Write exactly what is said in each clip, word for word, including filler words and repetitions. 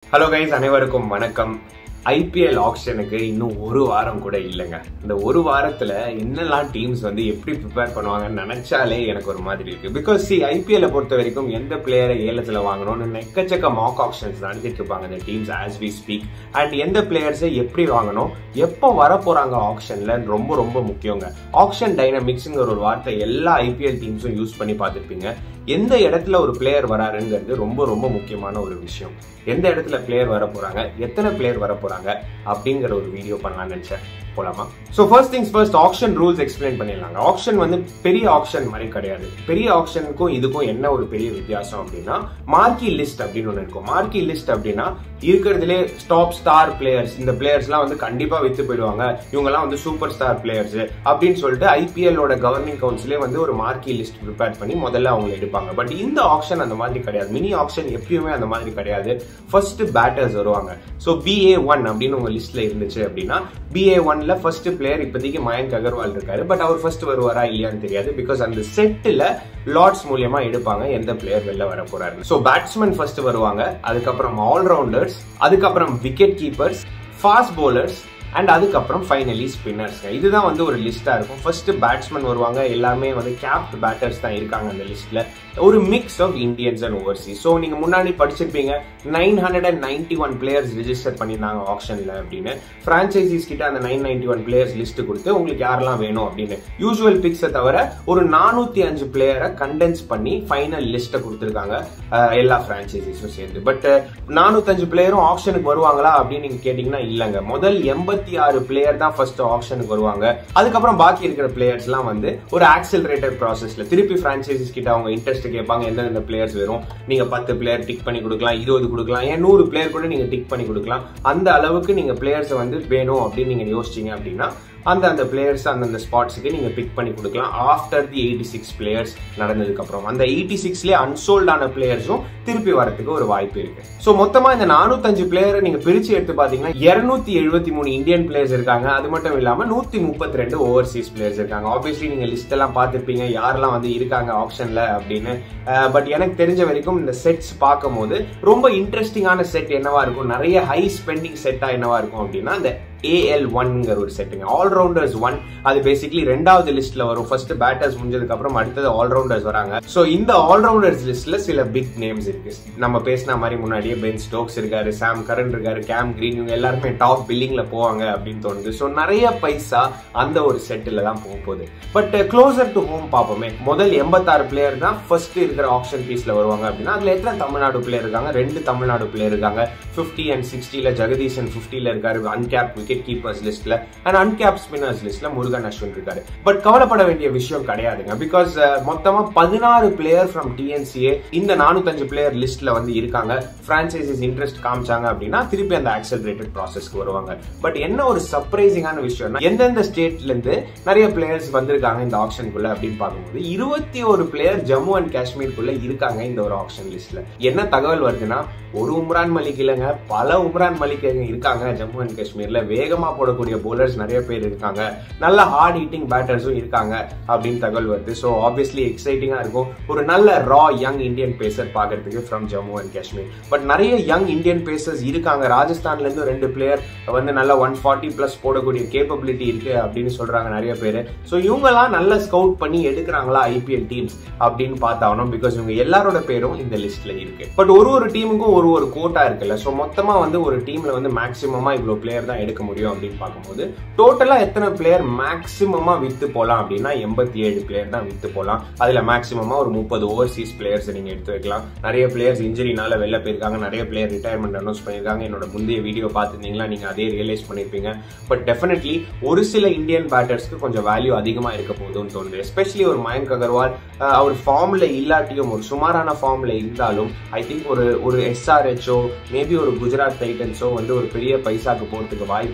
Hello guys, அனைவருக்கும் வணக்கம். I P L auctionக்கு இன்னும் ஒரு வாரம் கூட இல்லங்க. இந்த ஒரு வாரத்துல என்னெல்லாம் டீம்ஸ் வந்து எப்படி ப்ரிப்பேர் பண்ணுவாங்கன்னு நினைச்சாலே எனக்கு ஒரு மாதிரி இருக்கு. Because see I P L பொறுத்த வரைக்கும் எந்த பிளேயரை ஏலத்துல வாங்கணும்னு எக்கச்சக்க மாக் ஆக்ஷன்ஸ் நடத்திட்டு இருப்பாங்க இந்த teams as we speak. And எந்த பிளேயர்ஸை எப்படி வாங்கணும், எப்போ வர போறாங்க ஆக்ஷன்ல ரொம்ப ரொம்ப முக்கியங்க. ஆக்ஷன் டைனமிக்ஸ்ங்கிற ஒரு வார்த்தை எல்லா I P L டீம்ஸும் யூஸ் பண்ணி பார்த்துருப்பீங்க. எந்த இடத்துல ஒரு பிளேயர் வராருங்கிறது ரொம்ப ரொம்ப முக்கியமான ஒரு விஷயம். எந்த இடத்துல பிளேயர் வர போறாங்க, எத்தனை பிளேயர் வர போறாங்க அப்படிங்கிற ஒரு வீடியோ பண்ணலாம்னு நினைச்சேன். போலாமா? So first things first, auction rules explain பண்ணிடலாங்க. ஆக்ஷன் வந்து பெரிய ஆக்ஷன் மாதிரி கிடையாது. பெரிய ஆக்ஷனுக்கும் இதுக்கும் என்ன ஒரு பெரிய வித்தியாசம் அப்படின்னா, மார்க்கி லிஸ்ட் அப்படின்னு ஒன்று இருக்கும். மார்க்கி லிஸ்ட் அப்படின்னா இருக்கிறதுலே டாப் ஸ்டார் பிளேயர்ஸ், இந்த பிளேயர்ஸ் எல்லாம் வந்து கண்டிப்பா வித்து போயிடுவாங்க, இவங்க எல்லாம் வந்து சூப்பர் ஸ்டார் பிளேயர்ஸ் அப்படின்னு சொல்லிட்டு ஐபிஎல்லோட கவர்னிங் கவுன்சிலே வந்து ஒரு மார்க்கி லிஸ்ட் ப்ரிப்பேர் பண்ணி முதல்ல அவங்க எடுப்பாங்க. பட் இந்த ஆக்ஷன் அந்த மாதிரி கிடையாது. மினி ஆக்ஷன் எப்பயுமே அந்த மாதிரி கிடையாது. ஃபர்ஸ்ட் பேட்டர்ஸ் வருவாங்க. ஸோ பி ஏ ஒன் அப்படின்னு உங்க லிஸ்ட்ல இருந்துச்சு அப்படின்னா, பி ஏ ஒன்ல ஃபர்ஸ்ட் பிளேயர் இப்போதைக்கு மயங்க் அகர்வால் இருக்காரு. பட் அவர் ஃபர்ஸ்ட் வருவாரா இல்லையான்னு தெரியாது. பிகாஸ் அந்த செட்ல லாட்ஸ் மூலியமா எடுப்பாங்க எந்த பிளேயர் வெளில வர போறாரு. ஸோ பேட்ஸ்மேன் ஃபர்ஸ்ட் வருவாங்க, அதுக்கப்புறம் ஆல்ரவுண்டர்ஸ், அதுக்கப்புறம் wicketkeepers, fast bowlers and அதுக்கப்புறம் ஃபைனலி ஸ்பின்னர்ஸ். இதுதான் வந்து ஒரு லிஸ்டா இருக்கும். ஃபர்ஸ்ட் பேட்ஸ்மேன் வருவாங்க, எல்லாமே வந்து கேப்ட் பேட்டர்ஸ் தான் இருக்காங்க அந்த லிஸ்ட்ல. ஒரு mix of Indians and overseas. So நீங்க முன்னாடி படிச்சிருப்பீங்க nine hundred and ninety one players register பண்ணியிருந்தாங்க ஆக்ஷன்ல அப்படின்னு. பிரான்சைசிஸ் கிட்ட அந்த nine ninety one players list கொடுத்து உங்களுக்கு யாரெல்லாம் வேணும் அப்படின்னு யூசுவல் பிக்ஸை தவிர ஒரு நானூத்தி அஞ்சு பிளேயரை கண்டென்ஸ் பண்ணி ஃபைனல் லிஸ்ட்டை கொடுத்துருக்காங்க எல்லா பிரான்சைசிஸும் சேர்ந்து. பட் நானூத்தி அஞ்சு பிளேயரும் ஆக்ஷனுக்கு வருவாங்களா அப்படின்னு நீங்க கேட்டீங்கன்னா இல்லங்க. முதல் எண்பத்தி ஆறு பிளேயர் தான் ஃபர்ஸ்ட் ஆக்ஷனுக்கு வருவாங்க. அதுக்கப்புறம் பாக்கி இருக்கிற பிளேயர்ஸ் எல்லாம் வந்து ஒரு ஆக்சிலரேட்டட் ப்ராசஸ்ல திருப்பி பிரான்சைசிஸ் கிட்ட அவங்க இன்ட்ரெஸ்ட் கேட்பாங்க. எந்தெந்த பிளேயர்ஸ் வரும், நீங்க பத்து பிளேயர் டிக் பண்ணி கொடுக்கலாம், இருபது கொடுக்கலாம், ஏன் நூறு பிளேயர் கூட நீங்க டிக் பண்ணி கொடுக்கலாம். அந்த அளவுக்கு நீங்க பிளேயர்ஸ் வந்து வேணும் அப்படின்னு நீங்க யோசிச்சீங்க அப்படின்னா அந்த அந்த பிளேயர்ஸ் அந்தந்த ஸ்பாட்ஸுக்கு நீங்க பிக் பண்ணி கொடுக்கலாம். After the eighty six players நடந்ததுக்கு அப்புறம் அந்த எயிட்டி சிக்ஸ்லயே அன்சோல்ட் ஆன பிளேயர்ஸும் திருப்பி வரதுக்கு ஒரு வாய்ப்பு இருக்கு. சோ மொத்தமா இந்த நானூத்தஞ்சு பிளேயரை நீங்க பிரிச்சு எடுத்து பாத்தீங்கன்னா இருநூத்தி எழுபத்தி மூணு இந்தியன் பிளேயர்ஸ் இருக்காங்க. அது மட்டும் இல்லாம நூத்தி முப்பத்தி ரெண்டு ஓவர்சீஸ் பிளேயர்ஸ் இருக்காங்க. ஆப்வியஸ்லி நீங்க லிஸ்ட் எல்லாம் பாத்துருப்பீங்க யாரெல்லாம் வந்து இருக்காங்க ஆப்ஷன்ல அப்படின்னு. பட் எனக்கு தெரிஞ்ச வரைக்கும் இந்த செட்ஸ் பார்க்கும் போது ரொம்ப இன்ட்ரெஸ்டிங்கான செட் என்னவா இருக்கும், நிறைய ஹை ஸ்பெண்டிங் செட்டா என்னவா இருக்கும் அப்படின்னா இந்த A L ஒன்ங்கிற ஒரு செட்டுங்க. ஆல்ரவுண்டர்ஸ் ஒன் அது பேசிக்கலி ரெண்டாவது லிஸ்ட்ல வரும். ஃபர்ஸ்ட் பேட்டர்ஸ் முடிஞ்சதுக்கு அப்புறம் அடுத்தது ஆல்ரவுண்டர்ஸ் வராங்க. சோ இந்த ஆல்ரவுண்டர்ஸ் லிஸ்ட்ல சில பிக் நேம்ஸ் இருக்கு. நம்ம பேசின மாதிரி முன்னாடியே பென் ஸ்டோக்ஸ் இருக்காரு, சாம் கரன் இருக்காரு, கேம் கிரீன், இவங்க எல்லாருமே டாப் பில்லிங்ல போவாங்க அப்படின்னு தோணுது. சோ நிறைய பைசா அந்த ஒரு செட்டில் தான் போக போகுது. பட் க்ளோசர் டு ஹோம் பார்ப்போமே. முதல் எண்பத்தாறு பிளேயர் தான் ஃபர்ஸ்ட் இருக்கிற ஆப்ஷன் பீஸ்ல வருவாங்க அப்படின்னா அதுல எத்தனை தமிழ்நாடு பிளேயர் இருக்காங்க? ரெண்டு தமிழ்நாடு பிளேயர் இருக்காங்க. பிப்டி அண்ட் சிக்ஸ்டில ஜெகதீசன் பிப்டில இருக்காரு அன்கேப் விக்கெட் கீப்பர்ஸ் லிஸ்ட்ல, அண்ட் அன்கேப் ஸ்பின்னர்ஸ் லிஸ்ட்ல முருகன் அஸ்வின் இருக்காரு. பட் கவலைப்பட வேண்டிய விஷயம் கிடையாதுங்க. பிகாஸ் மொத்தமா பதினாறு player from T N C A இந்த நானூத்தஞ்சு பிளேயர் லிஸ்ட்ல வந்து இருக்காங்க. பிரான்சைசிஸ் இன்ட்ரெஸ்ட் காமிச்சாங்க அப்படின்னா திருப்பி அந்த ஆக்சலரேட்டட் ப்ராசஸ்க்கு வருவாங்க. பட் என்ன ஒரு சர்ப்ரைசிங்கான விஷயம்னா, எந்தெந்த ஸ்டேட்ல இருந்து நிறைய பிளேயர்ஸ் வந்திருக்காங்க இந்த ஆக்ஷனுக்குள்ள அப்படின்னு பார்க்கும்போது இருபத்தி ஒரு பிளேயர் ஜம்மு அண்ட் காஷ்மீருக்குள்ள இருக்காங்க இந்த ஒரு ஆக்ஷன் லிஸ்ட்ல. என்ன தகவல் வருதுன்னா, ஒரு உம்ரான் மலிக் இல்லைங்க, பல உம்ரான் மலிக் இருக்காங்க ஜம்மு அண்ட் காஷ்மீர்ல. வேகமா போடக்கூடிய போலர்ஸ் நிறைய பேர் இருக்காங்க, நல்ல ஹார்ட் ஹிட்டிங் பேட்டர்ஸும் இருக்காங்க அப்படின்னு தகவல் வருது. ஸோ ஆப்வியஸ்லி எக்ஸைட்டிங்கா இருக்கும். ஒரு நல்ல ரா யங் இந்தியன் பேசர் பாக்குறதுக்கு from Jammu and Kashmir. But நிறைய யங் இந்தியன் பேசர்ஸ் இருக்காங்க. ராஜஸ்தான்ல இருந்து ரெண்டு பிளேயர் வந்து நல்ல ஒன் ஃபார்ட்டி பிளஸ் போடக்கூடிய கேப்பபிலிட்டி இருக்கு அப்படின்னு சொல்றாங்க நிறைய பேர். ஸோ இவங்கெல்லாம் நல்ல ஸ்கவுட் பண்ணி எடுக்கிறாங்களா ஐபிஎல் டீம்ஸ் அப்படின்னு பார்த்தாகணும். பிகாஸ் இவங்க எல்லாரோட பேரும் இந்த லிஸ்ட்ல இருக்கு. பட் ஒரு ஒரு டீமுக்கும் ஒரு ஒரு கோட்டா இருக்குல்ல. ஸோ மொத்தமா வந்து ஒரு டீம்ல வந்து மேக்சிமமா இவ்வளவு பிளேயர் தான் எடுக்க முடியும் அப்படின்னு பார்க்கும்போது டோட்டலா எத்தனை பிளேயர் மேக்சிமமா வித்து போலாம் அப்படின்னா எண்பத்தி ஏழு பிளேயர் தான் வித்து போலாம். அதுல மேக்சிமமா ஒரு முப்பது ஓவர்சீஸ் பிளேயர்ஸ் நீங்க எடுத்து வைக்கலாம். நிறைய பிளேயர்ஸ் இன்ஜுரினால வெளில போயிருக்காங்க, நிறைய பிளேயர் ரிட்டையர்மெண்ட் அனௌன்ஸ் பண்ணிருக்காங்க. என்னோட முந்தைய வீடியோ பார்த்துருந்தீங்களா, நீங்க அதே ரியலைஸ் பண்ணிருப்பீங்க. பட் டெஃபினெட்லி ஒரு சில இந்தியன் பேட்டர்ஸ்க்கு கொஞ்சம் வேல்யூ அதிகமா இருக்க போகுதுன்னு தோணுது. எஸ்பெஷலி ஒரு மயங்க் அகர்வால் அவர் ஃபார்ம்ல இல்லாட்டியும் ஒரு சுமாரான ஃபார்ம்ல இருந்தாலும் ஐ திங்க் ஒரு ஒரு எஸ்ஆர்ஹெச்சோ மேபி ஒரு குஜராத் டைட்டன்ஸோ வந்து ஒரு பெரிய பைசாக்கு போறதுக்கு வாய்ப்பு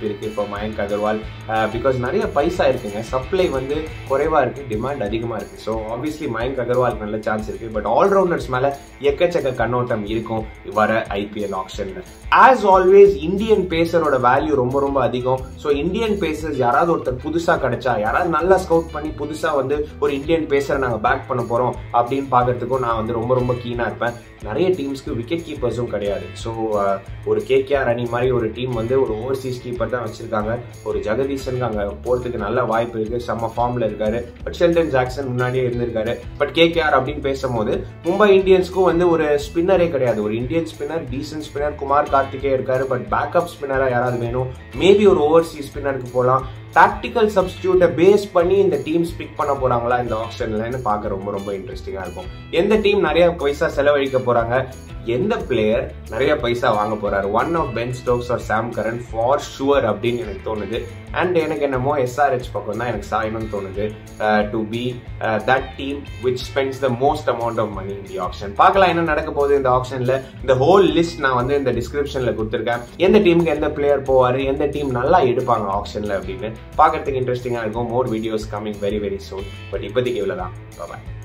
வாய்ப்பு இருக்கு இப்போ மயங்க் அகர்வால். பிகாஸ் நிறைய பைசா இருக்குங்க, சப்ளை வந்து குறைவா இருக்கு, டிமாண்ட் அதிகமா இருக்கு. ஸோ ஆப்வியஸ்லி மயங்க் அகர்வால் நல்ல சான்ஸ் இருக்கு. பட் ஆல்ரவுண்டர்ஸ் மேல எக்கச்சக்க கண்ணோட்டம் இருக்கும் வர ஐபிஎல் ஆக்ஷன்ல. ஆஸ் ஆல்வேஸ் இந்தியன் பேசரோட வேல்யூ ரொம்ப ரொம்ப அதிகம். ஸோ இந்தியன் பேசர்ஸ் யாராவது ஒருத்தர் புதுசா கிடைச்சா, யாராவது நல்லா ஸ்கவுட் பண்ணி புதுசா வந்து ஒரு இந்தியன் பேசரை நாங்க பேக் பண்ண போறோம் அப்படின்னு பாக்குறதுக்கும் நான் வந்து ரொம்ப ரொம்ப கீனா இருப்பேன். நிறைய டீம்ஸ்க்கு விக்கெட் கீப்பர்ஸும் கிடையாது. ஸோ ஒரு கேகேஆர் அணி மாதிரி ஒரு டீம் வந்து ஒரு ஓவர்சீஸ் கீப்பர் தான் வச்சிருக்காங்க. ஒரு ஜெகதீசனுக்கு அங்க போறதுக்கு நல்ல வாய்ப்பு இருக்கு, செம்ம ஃபார்ம்ல இருக்காரு. பட் ஷெல்டன் ஜாக்சன் முன்னாடியே இருந்திருக்காரு. பட் கேகேஆர் அப்படின்னு பேசும்போது மும்பை இந்தியன்ஸ்க்கும் வந்து ஒரு ஸ்பின்னரே கிடையாது. ஒரு Indian spinner, decent spinner Kumar Kartikeya இருக்காரு. பட் பேக்கப் ஸ்பின்னரா யாராவது வேணும். மேபி ஒரு ஓவர்சீஸ் ஸ்பின்னருக்கு போகலாம். டாக்டிக்கல் சப்ஸ்டியூட்டை பேஸ் பண்ணி இந்த டீம்ஸ் பிக் பண்ண போறாங்களா இந்த ஆப்ஷன்லன்னு பார்க்க ரொம்ப ரொம்ப இன்ட்ரெஸ்டிங்கா இருக்கும். எந்த டீம் நிறைய பைசா செலவழிக்க போறாங்க, எந்த பிளேயர் நிறைய பைசா வாங்க போறாரு. One of Ben Stokes or Sam Curran for sure அப்படின்னு எனக்கு தோணுது. அண்ட் எனக்கு என்னமோ எஸ்ஆர்ஹெச் பக்கம் தான் எனக்கு சாயணும்னு தோணுது. To be that team which spends the most amount of money in the auction. பார்க்கலாம் என்ன நடக்க போகுது இந்த ஆப்ஷன்ல. இந்த ஹோல் லிஸ்ட் நான் வந்து இந்த டிஸ்கிரிப்ஷன்ல கொடுத்துருக்கேன். எந்த டீமுக்கு எந்த பிளேயர் போவாரு, எந்த டீம் நல்லா எடுப்பாங்க ஆப்ஷன்ல அப்படின்னு பார்க்கறதுக்கு இன்ட்ரெஸ்டிங்கா இருக்கும். More videos coming very very soon. But இப்போதைக்கு இவ்வளவுதான். பாய்.